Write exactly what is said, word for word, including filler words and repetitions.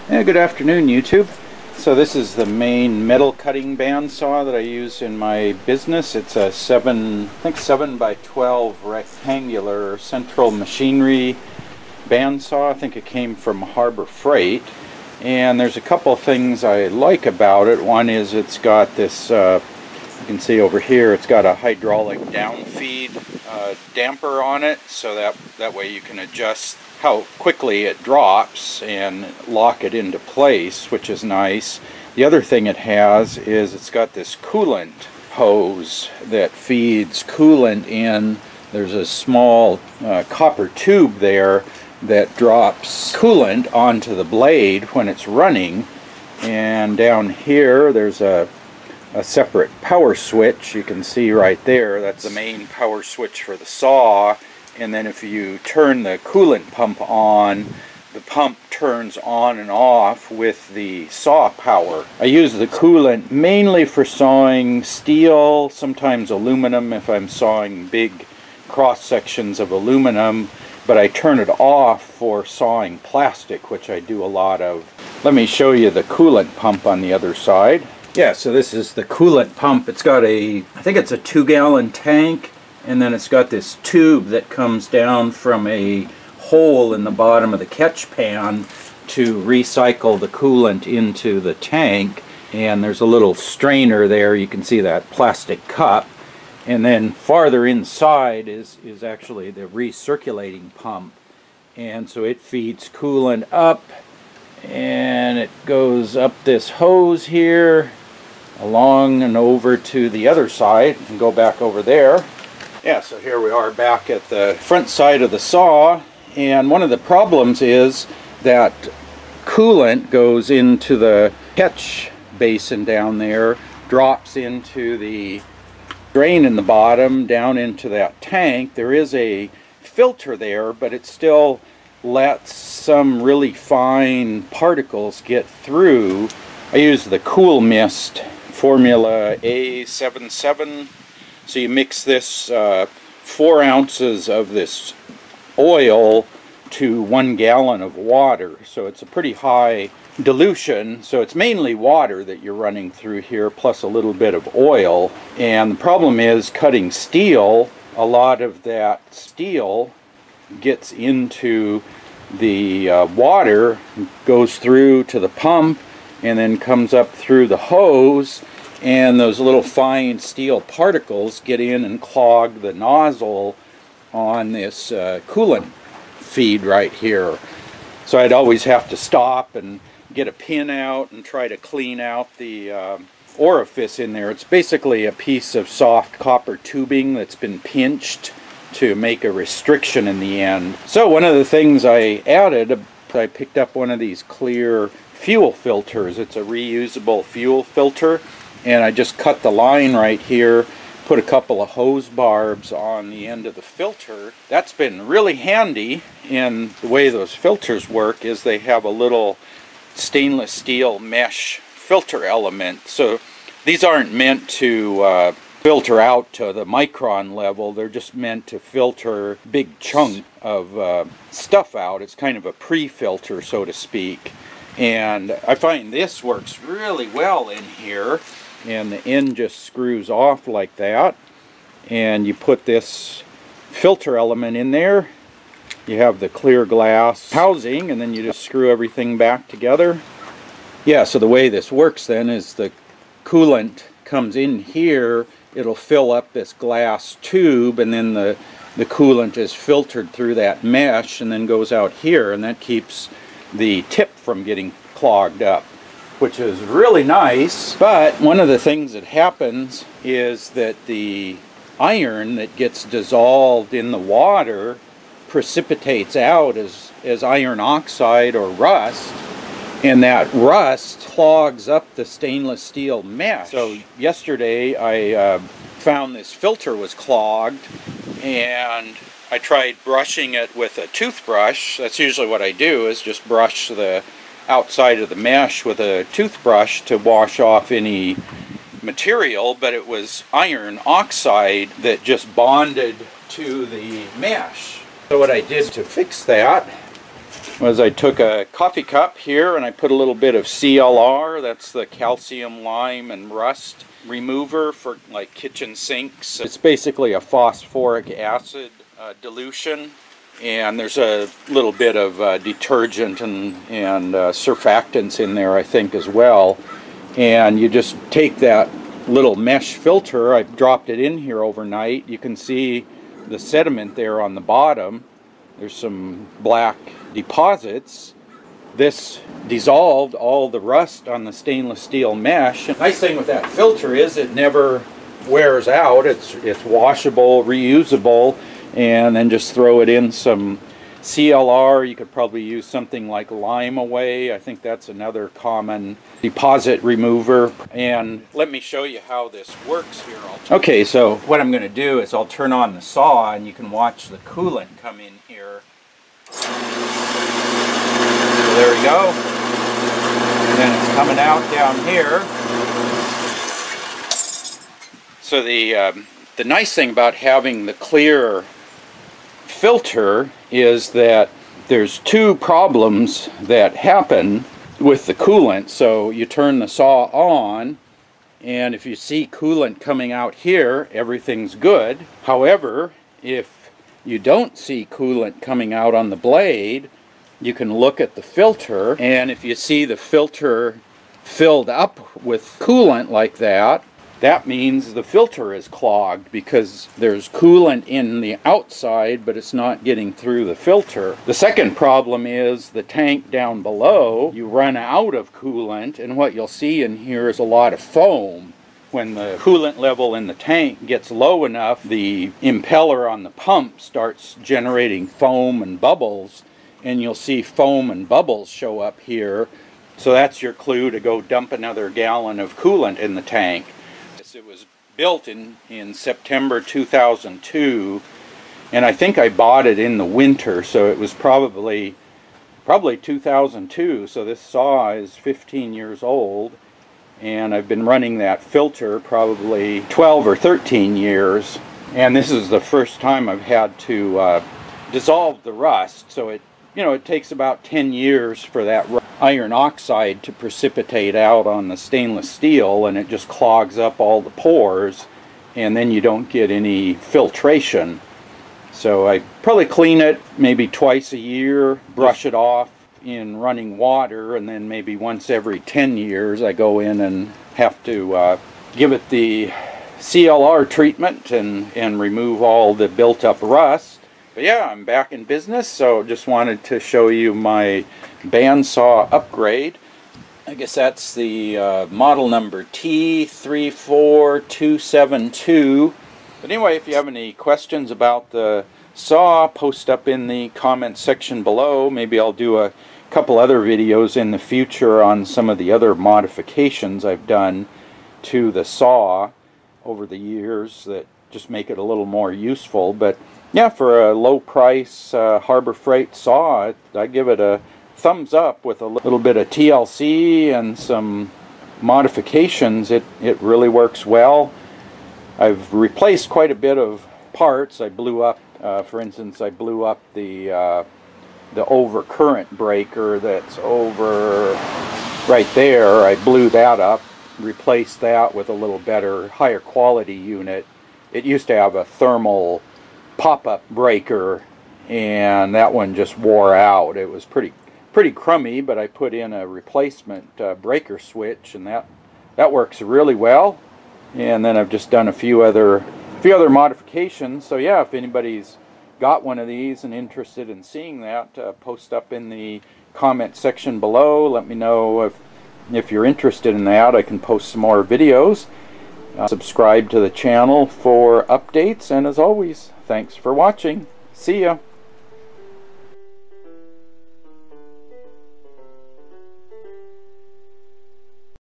Yeah, good afternoon, YouTube. So this is the main metal cutting bandsaw that I use in my business. It's a seven, I think seven by twelve rectangular central machinery bandsaw. I think it came from Harbor Freight. And there's a couple things I like about it. One is it's got this, uh, you can see over here, it's got a hydraulic downfeed uh, damper on it, so that, that way you can adjust how quickly it drops and lock it into place, which is nice. The other thing it has is it's got this coolant hose that feeds coolant in. There's a small uh, copper tube there that drops coolant onto the blade when it's running, and down here there's a a separate power switch. You can see right there, that's the main power switch for the saw. And then if you turn the coolant pump on, the pump turns on and off with the saw power. I use the coolant mainly for sawing steel, sometimes aluminum if I'm sawing big cross sections of aluminum, but I turn it off for sawing plastic, which I do a lot of. Let me show you the coolant pump on the other side. Yeah, so this is the coolant pump. It's got a, I think it's a two gallon tank, and then it's got this tube that comes down from a hole in the bottom of the catch pan to recycle the coolant into the tank. And there's a little strainer there, you can see that plastic cup. And then farther inside is, is actually the recirculating pump. And so it feeds coolant up, and it goes up this hose here, along and over to the other side, and go back over there. Yeah, so here we are back at the front side of the saw, and one of the problems is that coolant goes into the catch basin down there, drops into the drain in the bottom, down into that tank. There is a filter there, but it still lets some really fine particles get through. I use the Cool Mist formula A seventy-seven. So you mix this uh, four ounces of this oil to one gallon of water. So it's a pretty high dilution. So it's mainly water that you're running through here, plus a little bit of oil. And the problem is cutting steel, a lot of that steel gets into the uh, water, goes through to the pump, and then comes up through the hose, and those little fine steel particles get in and clog the nozzle on this uh, coolant feed right here. So I'd always have to stop and get a pin out and try to clean out the uh, orifice in there. It's basically a piece of soft copper tubing that's been pinched to make a restriction in the end. So one of the things I added, I picked up one of these clear fuel filters. It's a reusable fuel filter, and I just cut the line right here, put a couple of hose barbs on the end of the filter. That's been really handy, and the way those filters work is they have a little stainless steel mesh filter element. So these aren't meant to uh, filter out to the micron level. They're just meant to filter big chunk of uh, stuff out. It's kind of a pre-filter, so to speak. And I find this works really well in here, and the end just screws off like that, and you put this filter element in there. You have the clear glass housing, and then you just screw everything back together. Yeah, so the way this works then is the coolant comes in here, it'll fill up this glass tube, and then the, the coolant is filtered through that mesh and then goes out here, and that keeps the tip from getting clogged up, which is really nice. But one of the things that happens is that the iron that gets dissolved in the water precipitates out as, as iron oxide or rust, and that rust clogs up the stainless steel mesh. So yesterday I uh, found this filter was clogged, and I tried brushing it with a toothbrush. That's usually what I do, is just brush the outside of the mesh with a toothbrush to wash off any material, but it was iron oxide that just bonded to the mesh. So what I did to fix that was I took a coffee cup here and I put a little bit of C L R, that's the calcium, lime, and rust remover for like kitchen sinks. It's basically a phosphoric acid uh, dilution, and there's a little bit of uh, detergent and, and uh, surfactants in there, I think, as well. And you just take that little mesh filter, I dropped it in here overnight. You can see the sediment there on the bottom. There's some black deposits. This dissolved all the rust on the stainless steel mesh. The nice thing with that filter is it never wears out. It's, it's washable, reusable, and then just throw it in some C L R. You could probably use something like Lime Away. I think that's another common deposit remover. And let me show you how this works here. Okay, so what I'm going to do is I'll turn on the saw and you can watch the coolant come in here. So there we go. And then it's coming out down here. So the, um, the nice thing about having the clear filter is that there's two problems that happen with the coolant. So you turn the saw on, and if you see coolant coming out here, everything's good. However, if you don't see coolant coming out on the blade, you can look at the filter, and if you see the filter filled up with coolant like that, that means the filter is clogged because there's coolant in the outside, but it's not getting through the filter. The second problem is the tank down below. You run out of coolant, and what you'll see in here is a lot of foam. When the coolant level in the tank gets low enough, the impeller on the pump starts generating foam and bubbles, and you'll see foam and bubbles show up here. So that's your clue to go dump another gallon of coolant in the tank. It was built in, in September two thousand two, and I think I bought it in the winter, so it was probably probably two thousand two, so this saw is fifteen years old, and I've been running that filter probably twelve or thirteen years, and this is the first time I've had to uh, dissolve the rust. So it, you know, it takes about ten years for that iron oxide to precipitate out on the stainless steel, and it just clogs up all the pores, and then you don't get any filtration. So I probably clean it maybe twice a year, brush it off in running water, and then maybe once every ten years I go in and have to uh, give it the C L R treatment and, and remove all the built up rust. But yeah, I'm back in business, so just wanted to show you my bandsaw upgrade. I guess that's the uh, model number T three four two seven two. But anyway, if you have any questions about the saw, post up in the comment section below. Maybe I'll do a couple other videos in the future on some of the other modifications I've done to the saw over the years that just make it a little more useful. But yeah, for a low price uh, Harbor Freight saw, I give it a thumbs up. With a little bit of T L C and some modifications, it, it really works well. I've replaced quite a bit of parts. I blew up, uh, for instance, I blew up the, uh, the overcurrent breaker that's over right there. I blew that up, replaced that with a little better, higher quality unit. It used to have a thermal pop-up breaker, and that one just wore out. It was pretty pretty crummy, but I put in a replacement uh, breaker switch, and that that works really well. And then I've just done a few other few other modifications. So yeah, if anybody's got one of these and interested in seeing that, uh, post up in the comment section below. Let me know if if you're interested in that. I can post some more videos. Uh, subscribe to the channel for updates, and as always, thanks for watching. See ya.